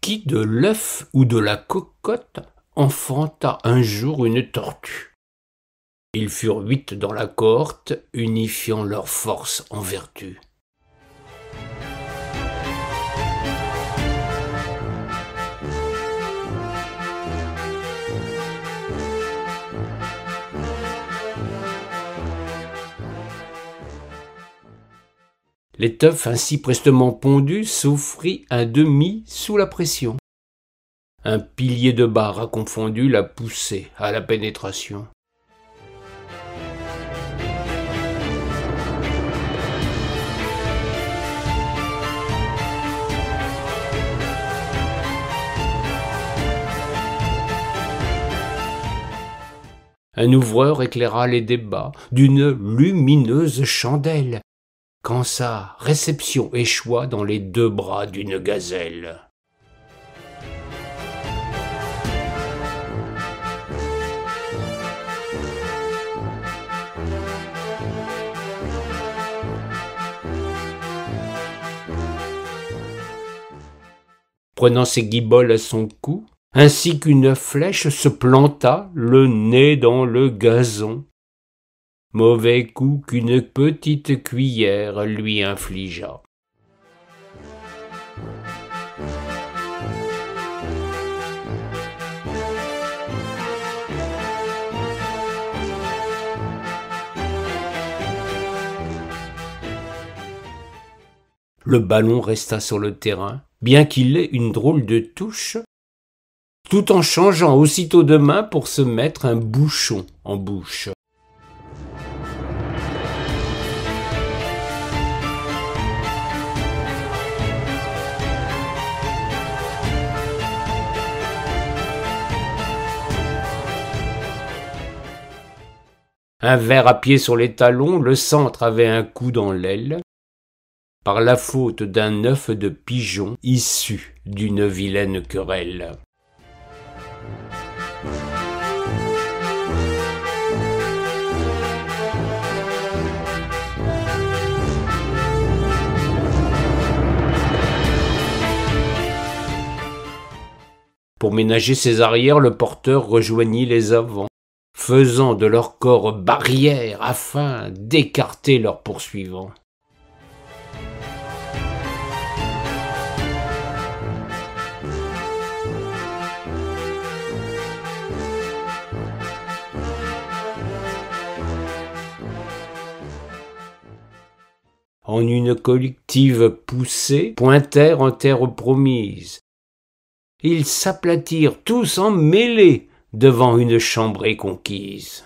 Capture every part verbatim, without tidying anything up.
Qui de l'œuf ou de la cocotte enfanta un jour une tortue? Ils furent huit dans la cohorte, unifiant leurs forces en vertu. L'étoffe ainsi prestement pondue s'offrit un demi sous la pression. Un pilier de barre confondu la poussait à la pénétration. Un ouvreur éclaira les débats d'une lumineuse chandelle, quand sa réception échoua dans les deux bras d'une gazelle. Prenant ses guiboles à son cou, ainsi qu'une flèche se planta le nez dans le gazon. Mauvais coup qu'une petite cuillère lui infligea. Le ballon resta sur le terrain, bien qu'il ait une drôle de touche, tout en changeant aussitôt de main pour se mettre un bouchon en bouche. Un ver à pied sur les talons, le centre avait un coup dans l'aile, par la faute d'un œuf de pigeon issu d'une vilaine querelle. Pour ménager ses arrières, le porteur rejoignit les avants, faisant de leur corps barrière afin d'écarter leurs poursuivants. En une collective poussée, pointèrent en terre promise. Ils s'aplatirent tous en mêlée devant une chambrée conquise.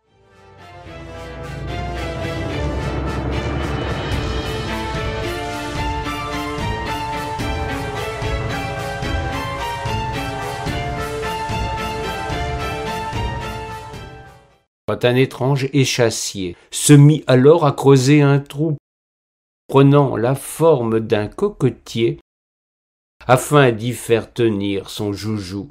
Quand un étrange échassier se mit alors à creuser un trou, prenant la forme d'un cocotier, afin d'y faire tenir son joujou.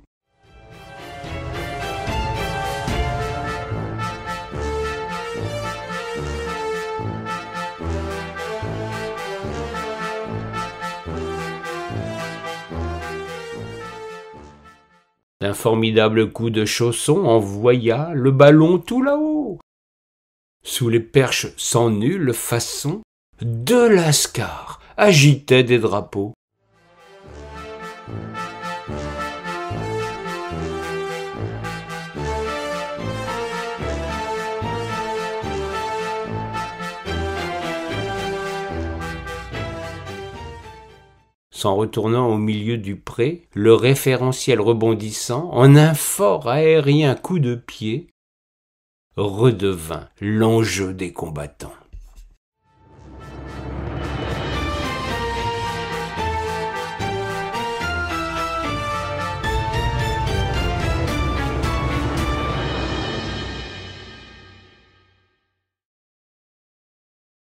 D'un formidable coup de chausson envoya le ballon tout là-haut. Sous les perches sans nulle façon, deux lascars agitaient des drapeaux. S'en retournant au milieu du pré, le référentiel rebondissant, en un fort aérien coup de pied, redevint l'enjeu des combattants.